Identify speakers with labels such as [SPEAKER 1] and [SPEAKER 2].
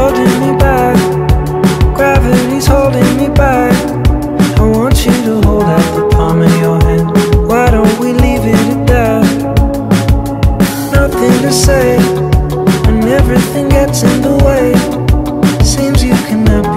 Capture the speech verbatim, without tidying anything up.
[SPEAKER 1] holding me back, gravity's holding me back. I want you to hold out the palm of your hand. Why don't we leave it at that? Nothing to say when everything gets in the way. Seems you can never